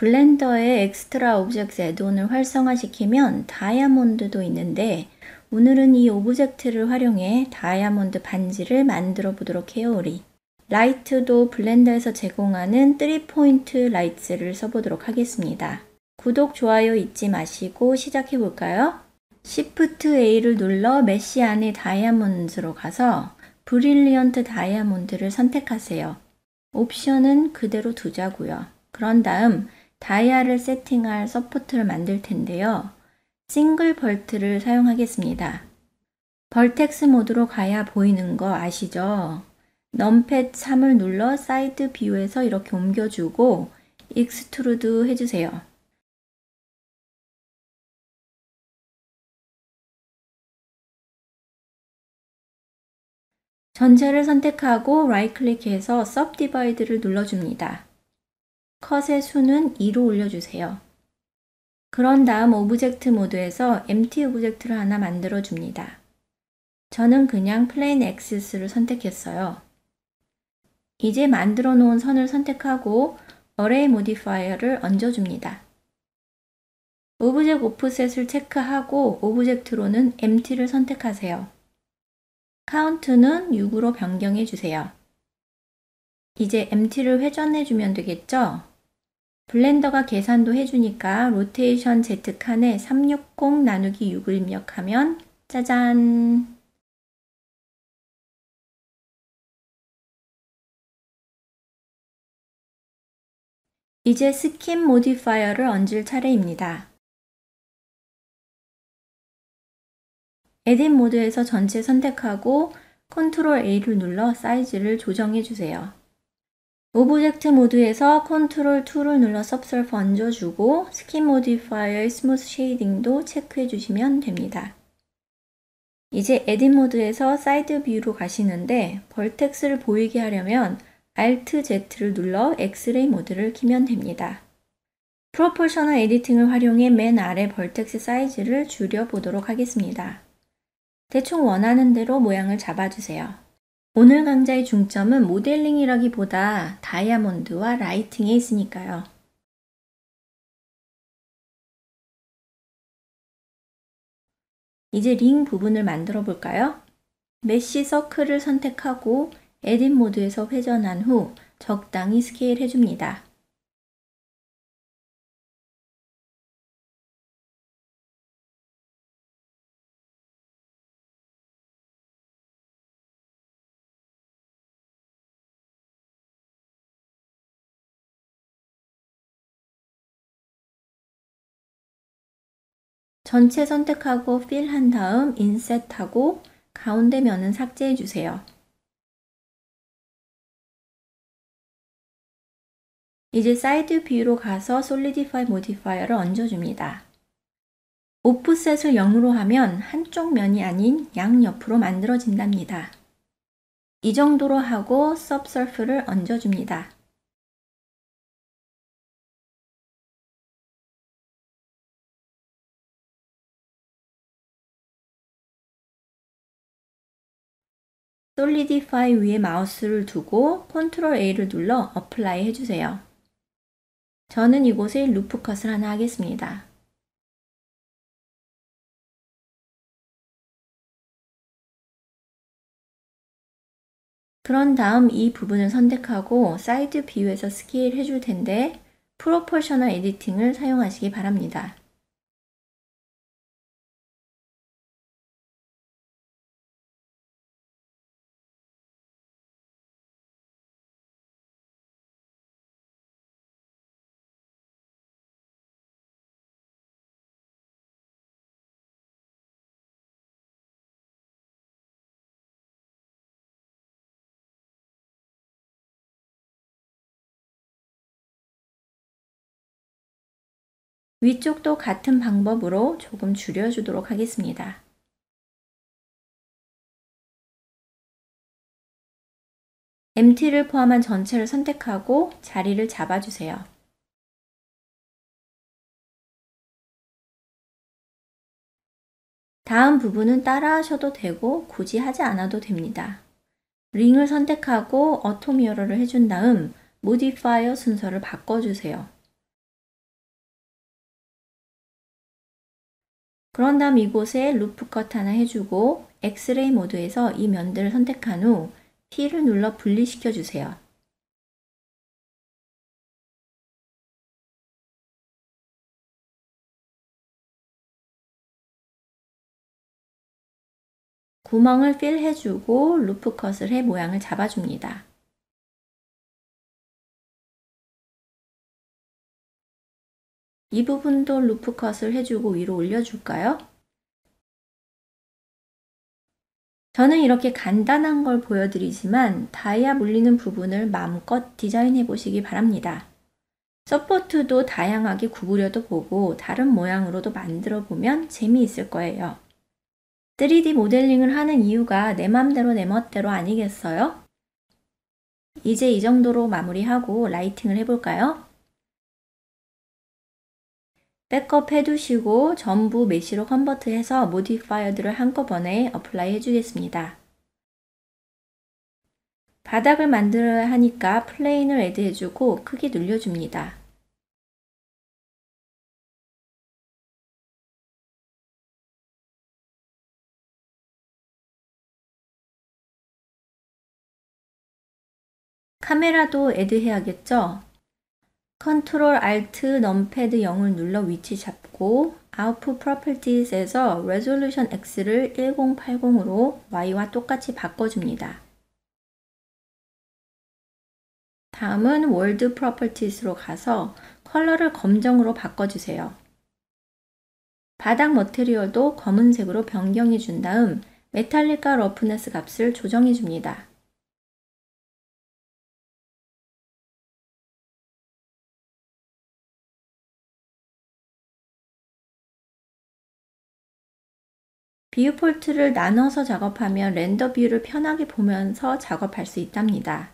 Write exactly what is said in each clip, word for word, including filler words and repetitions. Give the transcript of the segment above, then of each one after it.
블렌더에 엑스트라 오브젝트 애드온을 활성화시키면 다이아몬드도 있는데 오늘은 이 오브젝트를 활용해 다이아몬드 반지를 만들어 보도록 해요, 우리. 라이트도 블렌더에서 제공하는 쓰리 포인트 라이트를 써보도록 하겠습니다. 구독, 좋아요 잊지 마시고 시작해 볼까요? 시프트 에이를 눌러 메쉬 안에 다이아몬드로 가서 브릴리언트 다이아몬드를 선택하세요. 옵션은 그대로 두자고요. 그런 다음 다이아를 세팅할 서포트를 만들 텐데요. 싱글 벌트를 사용하겠습니다. 벌텍스 모드로 가야 보이는 거 아시죠? 넘패드 삼을 눌러 사이드 뷰에서 이렇게 옮겨주고 익스트루드 해주세요. 전체를 선택하고 라이트 클릭해서 सब디바이드를 눌러줍니다. 컷의 수는 이로 올려주세요. 그런 다음 오브젝트 모드에서 엠티 오브젝트를 하나 만들어 줍니다. 저는 그냥 플레인 엑시스를 선택했어요. 이제 만들어 놓은 선을 선택하고 어레이 모디파이어를 얹어줍니다. 오브젝트 오프셋을 체크하고 오브젝트로는 엠티를 선택하세요. 카운트는 육으로 변경해 주세요. 이제 엠티를 회전해 주면 되겠죠? 블렌더가 계산도 해주니까 로테이션 Z 칸에 삼백육십 나누기 육을 입력하면 짜잔! 이제 스킨 모디파이어를 얹을 차례입니다. 에딧 모드에서 전체 선택하고 컨트롤 에이를 눌러 사이즈를 조정해 주세요. 오브젝트 모드에서 컨트롤 이를 눌러 subsurf 얹어주고 스킨 모디파이어의 스무스 쉐이딩도 체크해 주시면 됩니다. 이제 에딧 모드에서 사이드 뷰로 가시는데 벌텍스를 보이게 하려면 알트 제트를 눌러 엑스레이 모드를 키면 됩니다. 프로포셔널 에디팅을 활용해 맨 아래 벌텍스 사이즈를 줄여 보도록 하겠습니다. 대충 원하는 대로 모양을 잡아주세요. 오늘 강좌의 중점은 모델링이라기보다 다이아몬드와 라이팅에 있으니까요. 이제 링 부분을 만들어 볼까요? 메쉬 서클을 선택하고 에딧 모드에서 회전한 후 적당히 스케일 해줍니다. 전체 선택하고 필 한 다음 인셋하고 가운데 면은 삭제해 주세요. 이제 사이드 뷰로 가서 솔리디파이 모디파이어를 얹어줍니다. 오프셋을 영으로 하면 한쪽 면이 아닌 양옆으로 만들어진답니다. 이 정도로 하고 subsurf를 얹어줍니다. 솔리디파이 위에 마우스를 두고 컨트롤 에이를 눌러 어플라이 해주세요. 저는 이곳에 루프 컷을 하나 하겠습니다. 그런 다음 이 부분을 선택하고 사이드 뷰에서 스케일 해줄 텐데 프로포셔널 에디팅을 사용하시기 바랍니다. 위쪽도 같은 방법으로 조금 줄여주도록 하겠습니다. 엠티를 포함한 전체를 선택하고 자리를 잡아주세요. 다음 부분은 따라 하셔도 되고 굳이 하지 않아도 됩니다. 링을 선택하고 어토 미러를 해준 다음 모디파이어 순서를 바꿔주세요. 그런 다음 이곳에 루프 컷 하나 해주고 엑스레이 모드에서 이 면들을 선택한 후 P를 눌러 분리시켜 주세요. 구멍을 필 해주고 루프 컷을 해 모양을 잡아줍니다. 이 부분도 루프 컷을 해주고 위로 올려줄까요? 저는 이렇게 간단한 걸 보여드리지만 다이아 물리는 부분을 마음껏 디자인해 보시기 바랍니다. 서포트도 다양하게 구부려도 보고 다른 모양으로도 만들어 보면 재미있을 거예요. 쓰리디 모델링을 하는 이유가 내 맘대로 내 멋대로 아니겠어요? 이제 이 정도로 마무리하고 라이팅을 해볼까요? 백업 해두시고 전부 메쉬로 컨버트해서 모디파이어들을 한꺼번에 어플라이 해주겠습니다. 바닥을 만들어야 하니까 플레인을 애드 해주고 크게 늘려줍니다. 카메라도 애드 해야겠죠? 컨트롤 알트 넘패드 영을 눌러 위치 잡고 아웃풋 프로퍼티스에서 레졸루션 X를 천팔십으로 Y와 똑같이 바꿔줍니다. 다음은 월드 프로퍼티스로 가서 컬러를 검정으로 바꿔주세요. 바닥 머테리얼도 검은색으로 변경해 준 다음 메탈릭과 러프네스 값을 조정해 줍니다. 뷰 폴트를 나눠서 작업하면 렌더 뷰를 편하게 보면서 작업할 수 있답니다.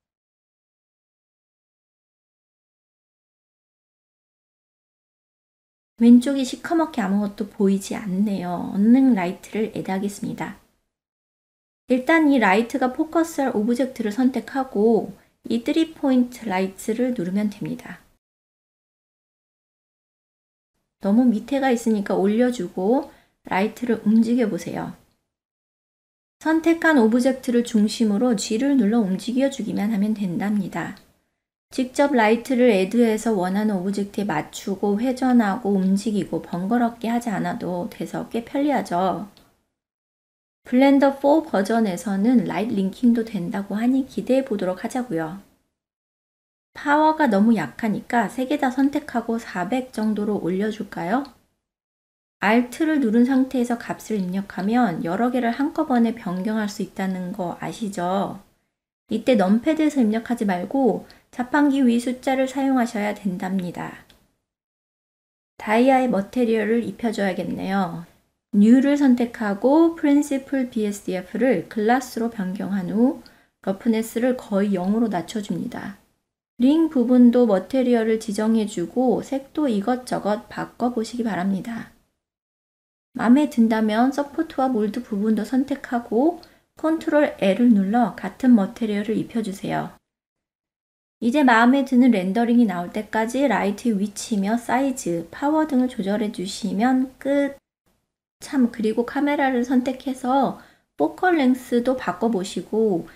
왼쪽이 시커멓게 아무것도 보이지 않네요. 언능 라이트를 애드하겠습니다. 일단 이 라이트가 포커스할 오브젝트를 선택하고 이 쓰리 포인트 라이트를 누르면 됩니다. 너무 밑에가 있으니까 올려주고 라이트를 움직여 보세요. 선택한 오브젝트를 중심으로 G를 눌러 움직여 주기만 하면 된답니다. 직접 라이트를 애드해서 원하는 오브젝트에 맞추고 회전하고 움직이고 번거롭게 하지 않아도 돼서 꽤 편리하죠. 블렌더 사 버전에서는 라이트 링킹도 된다고 하니 기대해 보도록 하자고요. 파워가 너무 약하니까 세 개 다 선택하고 사백 정도로 올려줄까요? Alt를 누른 상태에서 값을 입력하면 여러 개를 한꺼번에 변경할 수 있다는 거 아시죠? 이때 넘패드에서 입력하지 말고 자판기 위 숫자를 사용하셔야 된답니다. 다이아의 머테리얼을 입혀줘야겠네요. New를 선택하고 Principal 비에스디에프를 글라스로 변경한 후 러프네스를 거의 영으로 낮춰줍니다. 링 부분도 머테리얼을 지정해주고 색도 이것저것 바꿔보시기 바랍니다. 마음에 든다면 서포트와 몰드 부분도 선택하고 컨트롤 L을 눌러 같은 머테리얼을 입혀주세요. 이제 마음에 드는 렌더링이 나올 때까지 라이트의 위치며 사이즈, 파워 등을 조절해 주시면 끝! 참, 그리고 카메라를 선택해서 포컬 랭스도 바꿔보시고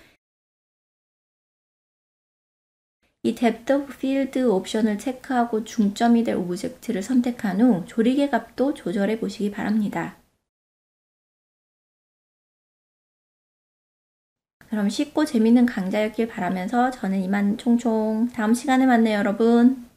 이 뎁트 오브 필드 옵션을 체크하고 중점이 될 오브젝트를 선택한 후 조리개 값도 조절해 보시기 바랍니다. 그럼 쉽고 재밌는 강좌였길 바라면서 저는 이만 총총 다음 시간에 만나요, 여러분.